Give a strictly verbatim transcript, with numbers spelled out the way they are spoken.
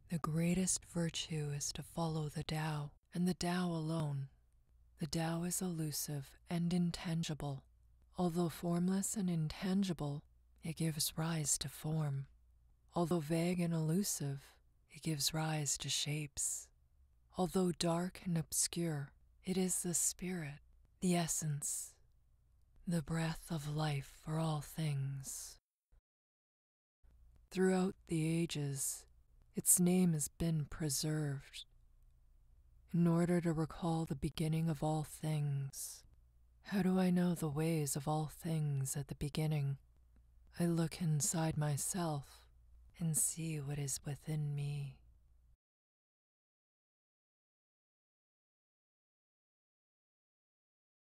The greatest virtue is to follow the Tao, and the Tao alone. The Tao is elusive and intangible. Although formless and intangible, it gives rise to form. Although vague and elusive, it gives rise to shapes. Although dark and obscure, it is the spirit, the essence, the breath of life for all things. Throughout the ages, its name has been preserved in order to recall the beginning of all things. How do I know the ways of all things at the beginning? I look inside myself and see what is within me.